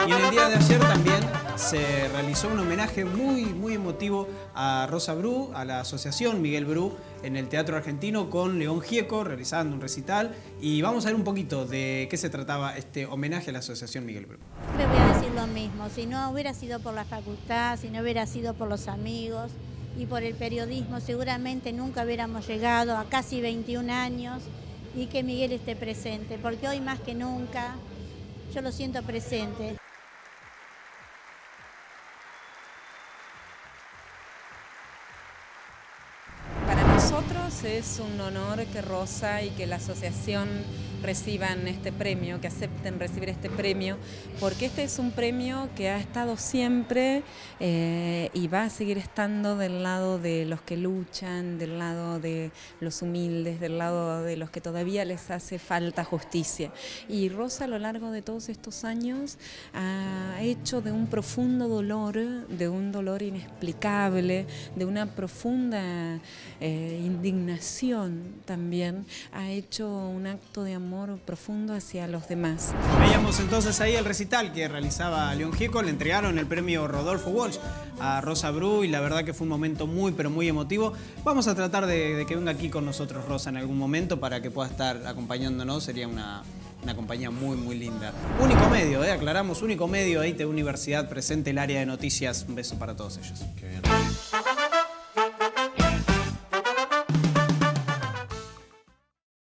Y en el día de ayer también se realizó un homenaje muy emotivo a Rosa Bru, a la asociación Miguel Bru, en el Teatro Argentino con León Gieco realizando un recital. Y vamos a ver un poquito de qué se trataba este homenaje a la asociación Miguel Bru. Le voy a decir lo mismo, si no hubiera sido por la facultad, si no hubiera sido por los amigos y por el periodismo, seguramente nunca hubiéramos llegado a casi 21 años y que Miguel esté presente, porque hoy más que nunca yo lo siento presente. Para nosotros es un honor que Rosa y que la asociación reciban este premio, que acepten recibir este premio, porque este es un premio que ha estado siempre y va a seguir estando del lado de los que luchan, del lado de los humildes, del lado de los que todavía les hace falta justicia. Y Rosa a lo largo de todos estos años ha hecho de un profundo dolor, de un dolor inexplicable, de una profunda indignación también, ha hecho un acto de amor profundo hacia los demás. Veíamos entonces ahí el recital que realizaba León Gieco. Le entregaron el premio Rodolfo Walsh a Rosa Bru y la verdad que fue un momento muy emotivo. Vamos a tratar de que venga aquí con nosotros Rosa en algún momento para que pueda estar acompañándonos. Sería una compañía muy linda. Único medio, aclaramos, único medio ahí de Universidad presente el área de noticias. Un beso para todos ellos. Qué bien.